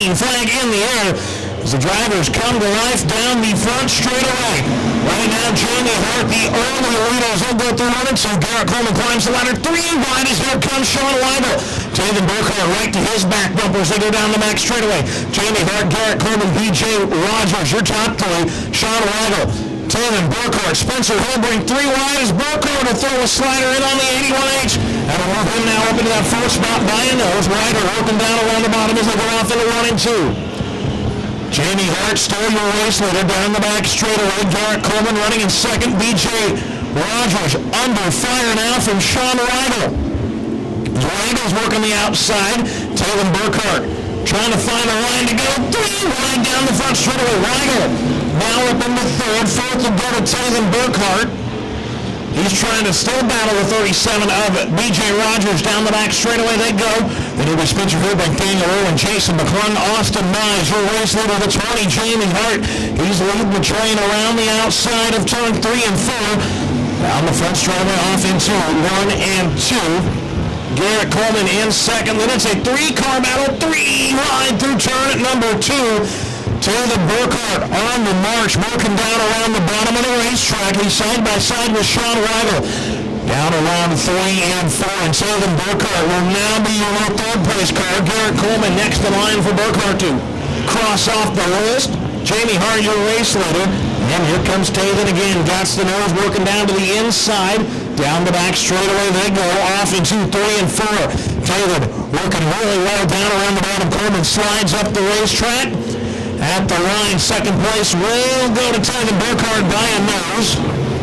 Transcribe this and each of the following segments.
Flag in the air as the drivers come to life down the front straightaway. Right now, Jamie Hart, the early leaders, will go through 1 and 2. Garrett Coleman climbs the ladder. 3 wide as here comes Sean Weigel. Taven Burkhardt right to his back bumper as they go down the back straightaway. Jamie Hart, Garrett Coleman, B.J. Rogers, your top 3. Sean Weigel, Taven Burkhardt, Spencer Hilbrink, 3 wide as Burkhardt will throw a slider in on the 81H. That'll move him now up into that 4th spot by a nose. Ryder working down around the bottom as they go off into 1 and 2. Jamie Hart, still your race leader, down the back straightaway. Garrett Coleman running in 2nd. B.J. Rogers under fire now from Sean Weigel. Weigel's working the outside. Taven Burkhardt trying to find a line to go. 3 wide down the front straightaway. Weigel now up into 3rd. 4th will go to Taven Burkhardt. He's trying to still battle the 37 of B.J. Rogers down the back straightaway. They go. Then it'll be Spencer Hilbrink, Daniel Irwin, Jason McClung, Austin Mize, your race leader, the 20, Jamie Hart. He's leading the train around the outside of turn 3 and 4. Down the front straightaway off into 1 and 2. Garrett Coleman in 2nd. Then it's a 3-car battle, 3 wide through turn at number 2. Taven Burkhardt on the march, working down around the bottom of the racetrack. He's side by side with Sean Weigel. Down around 3 and 4, and Taven Burkhardt will now be your 3rd place car. Garrett Coleman next in line for Burkhardt to cross off the list. Jamie Hart, your race leader. And here comes Taven again. Got the nose working down to the inside. Down the back straightaway they go off into 3 and 4. Taven working really well down around the bottom. Coleman slides up the racetrack. At the line, 2nd place will go to Taven Burkhardt by a nose.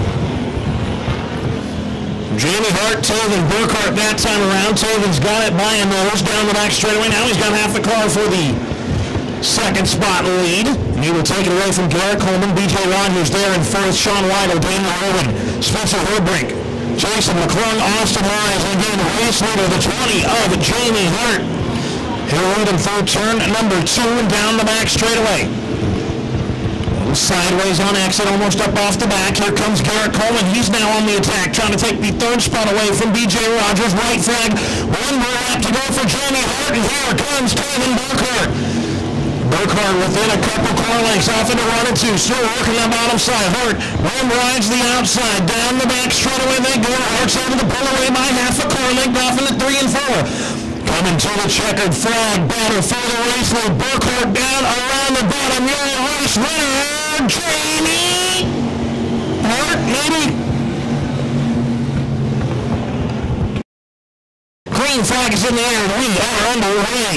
Jamie Hart, Taven Burkhardt that time around. Taven's got it by a nose down the back straightaway. Now he's got half the car for the 2nd spot lead. And he will take it away from Garrett Coleman. B.J. Rogers there in 4th. Sean Weigel, Daniel Irwin, Spencer Hilbrink, Jason McClung, Austin Mize, and again the race leader, the 20 of Jamie Hart. He'll lead him through turn number 2 and down the back straightaway. Sideways on exit, almost up off the back. Here comes Garrett Coleman. He's now on the attack, trying to take the 3rd spot away from B.J. Rogers. White flag. 1 more lap to go for Jamie Hart, and here comes Taven Burkhardt. Burkhardt within a couple car lengths off into 1 and 2. Still working that bottom side. Hart rides the outside. Down the back straightaway they go. Hart's able to pull away by half a car length off into 3 and 4. Coming to the checkered flag battle for the race lead. Burkhardt down around the bottom. Your race winner, Jamie Hart, maybe. Green flag is in the air. We are underway.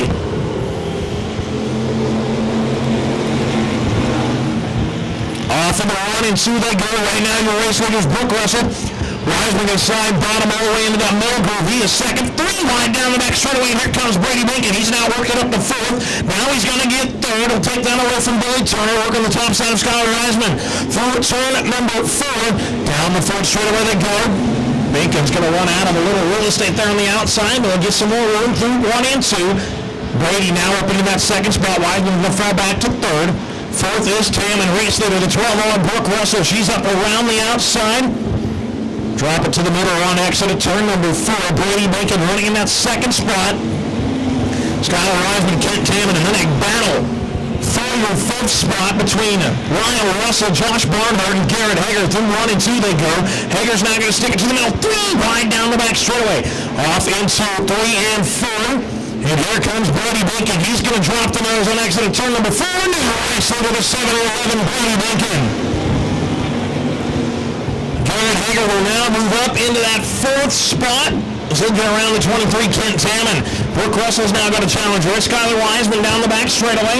Off into 1 and 2 they go. Right now your race leader is Brooke Russell. Wiseman inside, bottom all the way into that middle groove. He is 2nd, 3 wide down the back straightaway. And here comes Brady Binkin. He's now working up the 4th. Now he's going to get 3rd. He'll take that away from Billy Turner, working the top side of Skylar Wiseman. Through turn at number 4. Down the front straightaway they go. Binkin's going to run out of a little real estate there on the outside, but he'll get some more room through 1 and 2. Brady now up into that 2nd spot. Wiseman will fall back to 3rd. 4th is Taven, race leader, the 12-year-old Brooke Russell. She's up around the outside. Drop it to the middle on exit at turn number 4. Brady Binkin running in that 2nd spot. Skylar Wiseman, Kent Taven, and then a battle for your 5th spot between Ryan Russell, Josh Barnhart, and Garrett Hager. Through 1 and 2 they go. Hager's now going to stick it to the middle. 3 wide down the back straightaway. Off into 3 and 4. And here comes Brady Binkin. He's going to drop the nose on exit at turn number 4. New race leader to 7-11, Brady Binkin. Garrett Hager will now move up into that 4th spot as he'll get around the 23, Kent Taven. Brooke Russell's now got a challenger. It's Skylar Wiseman down the back straightaway.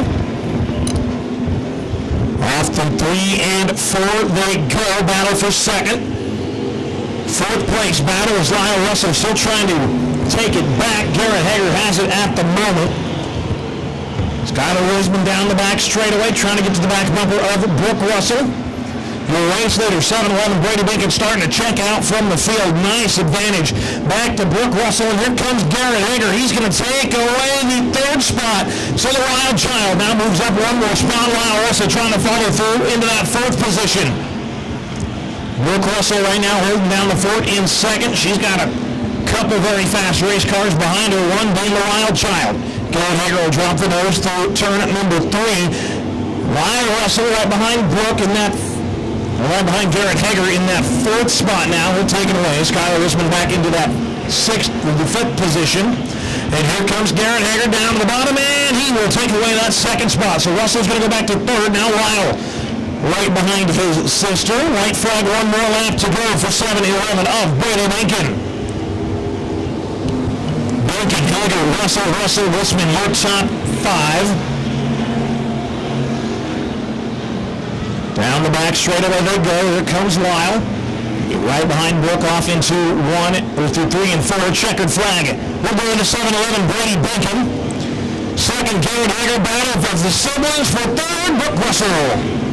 Off to 3 and 4 they go. Battle for 2nd. 4th place battle is Lyle Russell still trying to take it back. Garrett Hager has it at the moment. Skylar Wiseman down the back straightaway, trying to get to the back bumper of Brooke Russell. Your race leader, 7-11, Brady Binkin, starting to check out from the field. Nice advantage. Back to Brooke Russell, and here comes Garrett Hager. He's going to take away the 3rd spot. So the Wild Child now moves up 1 more spot. Lyle Russell trying to follow through into that 4th position. Brooke Russell right now holding down the fort in 2nd. She's got a Couple very fast race cars behind her, one being the Wild Child. Garrett Hager will drop the nose through turn at number 3. Lyle Russell right behind Brooke in that, right behind Garrett Hager in that 4th spot now. He'll take it away. Skylar Risman back into that 6th, the 5th position. And here comes Garrett Hager down to the bottom, and he will take away that 2nd spot. So Russell's going to go back to 3rd. Now Lyle right behind his sister. White flag, one more lap to go for 7-11 of Bailey Lincoln. Lincoln, Hager, Russell, Risman, your top 5. Down the back straightaway they go. Here comes Lyle. Right behind Brooke off into 3 and 4. Checkered flag. We'll go into 7-11. Brady Benkin. 2nd, Garrett Hager. Battle of the siblings for 3rd. Brooke Russell.